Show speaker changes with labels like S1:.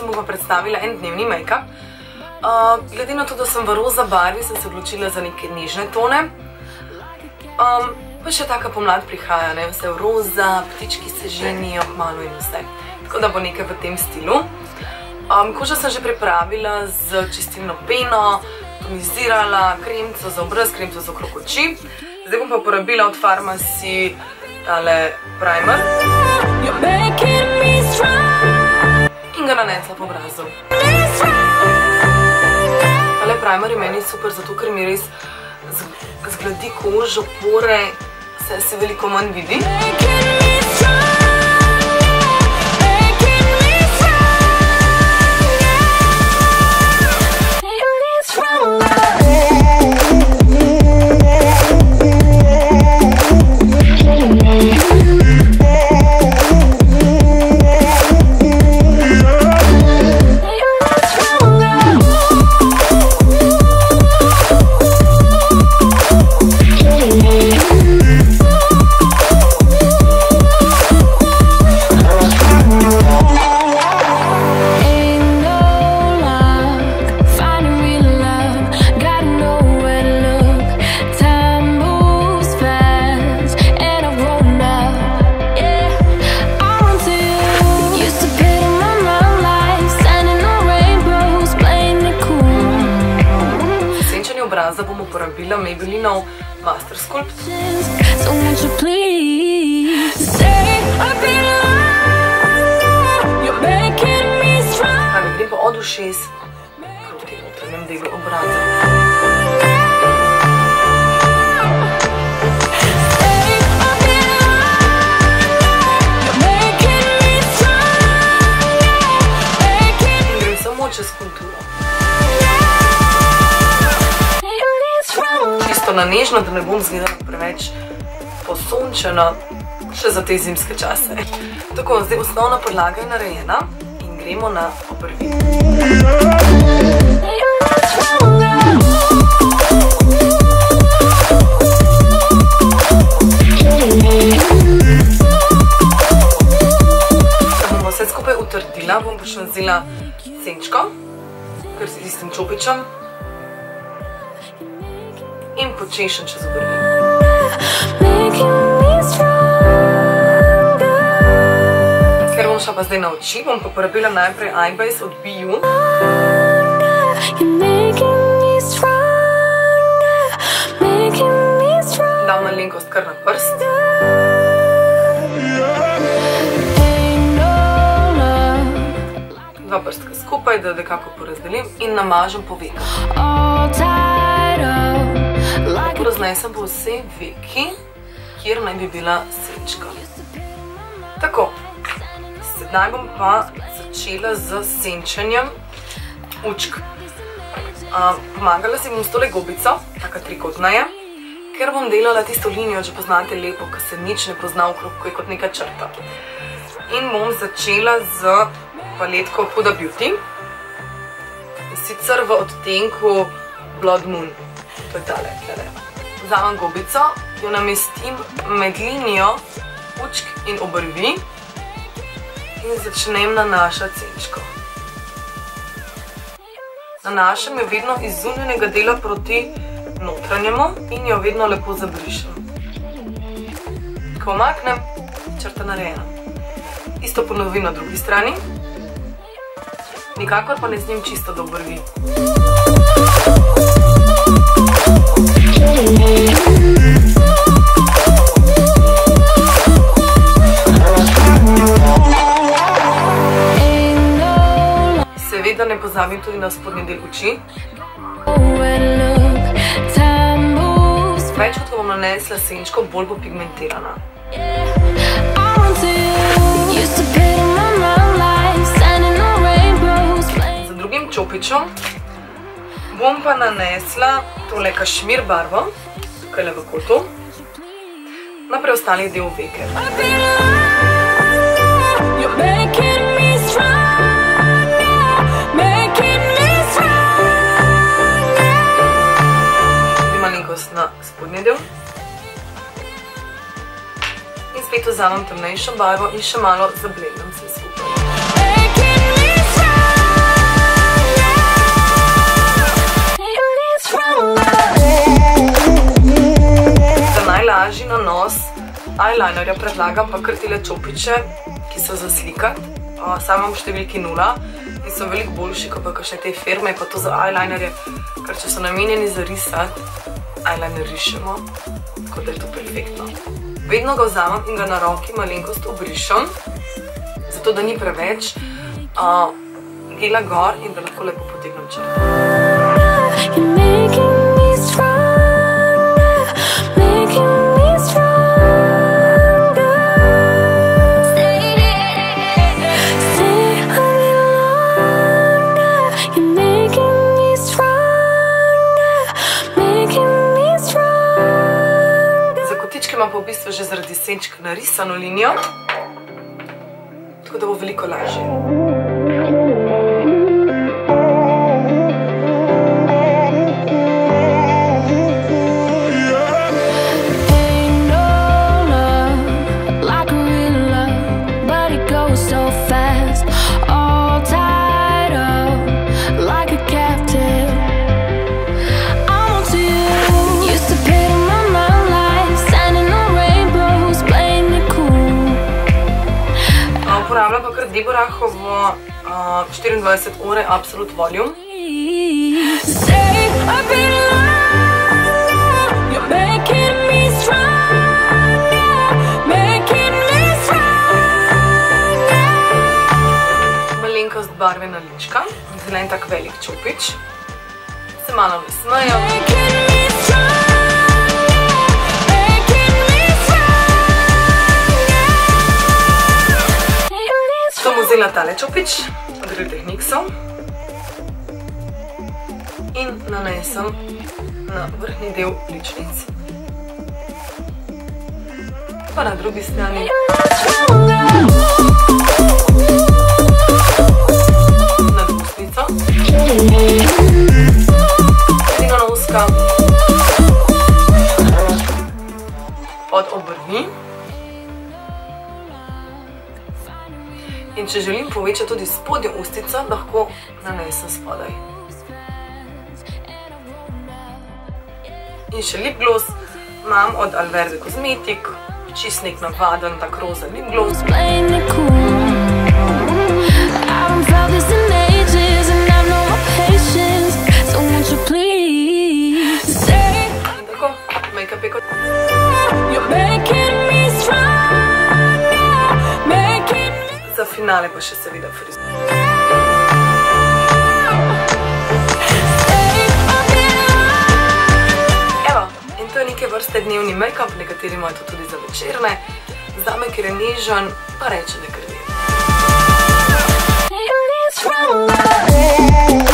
S1: bom pa predstavila en dnevni make-up. Glede na to, da sem v roza barvi, sem se odločila za neke nežne tone. Pa še taka pomlad prihaja, ne, vse v roza, ptički se ženijo kmalu in vse. Tako da bo nekaj v tem stilu. Kožo sem že pripravila z čistilno peno, tonizirala, kremco za obraz, kremco za okrog oči. Zdaj bom pa uporabila od Farmacy tale primer. In ga nanesla po obrazu. Tale primer je meni super, zato ker mi res zgladi kožo, pore, se veliko manj vidi. Obraza bom uporabila Maybellinov Master Sculpt. Grem pa od ušes proti notranjem delu obraza. In grem samo čez konturo. Čisto na nežno, da ne bom izgledala preveč posončena še za te zimske čase. Tako, zdaj osnovna podlaga je narejena in gremo na obrvi. Da bom vse skupaj utrdila, bom pa še vzela senčko, kar s tistim čopičem. In počešem čez obrvi. Ker bom šla pa zdaj na oči, bom pa uporabila najprej Eye Base od BU. Dam malenkost kar na prst. Dva prstka skupaj, da nekako porazdelim in namažem po vekah. Raznesem po vsej veki, kjer naj bi bila senčka. Tako, sedaj bom pa začela z senčenjem učk. Pomagala si bom s tole gobico, taka trikotna je, ker bom delala tisto linijo, če poznate lepo, ko se nič ne pozna okrog, ko je kot neka črta. In bom začela z paletko Huda Beauty, in sicer v odtenku Blood Moon. To je tale, tale. Vzamem gobico, jo namestim med linijo učk in obrvi in začnem nanašati senčko. Nanašam jo vedno iz zunanjega dela proti notranjemu in jo vedno lepo zabrišem. Ko omaknem, črta narejena. Isto ponovim na drugi strani. Nikakor pa ne snim čisto do obrvi. Seveda ne pozabim tudi na spodnji del oči. Več kot ko bom nanesla senčko, bolj bo pigmentirana. Za drugim čopičem bom pa nanesla tole kašmir barvo, tukaj v kotu, na preostali del veke. Malenkost na spodnji del. In spet vzamem temnejšo barvo in še malo zablendam vse skupaj. eyelinerja predlagam pa kar tile čopiče, ki so za slikati. Sam imam v številki 0 in so veliko boljši, kot pa kakšne te firme, pa to za eyelinerje, ker če so namenjeni za risati, eyeliner rišemo, tako da je to perfektno. Vedno ga vzamem in ga na roki malenkost obrišem, zato da ni preveč gela gor in da lahko lepo potegnem črto. Imam pa v bistvu že zaradi senčka narisano linijo, tako da bo veliko lažje. Uporabljam pa kar Deborahovo 24 ure Absolute Volume. Malenkost barvena lička, zelen tak velik čopič. Se malo nasmejem. Bom vzela tale čopič od Real Technicsov in nanesem na vrhnji del ličnic, pa na drugi strani. Nad ustnico, sredino na uska, pod obrvi. In če želim povečati tudi spodnjo ustnico, lahko nanesem spodaj. In še lip gloss imam od Alverde Cosmetic, čist nek navaden, tak roza lip gloss. In tako, make-up je kot... Za finale pa še seveda frizura. Evo, in to je neke vrste dnevni make-up, nekateri imajo to tudi za večerne. Zame, ker je nežen, pa reče, da krvi.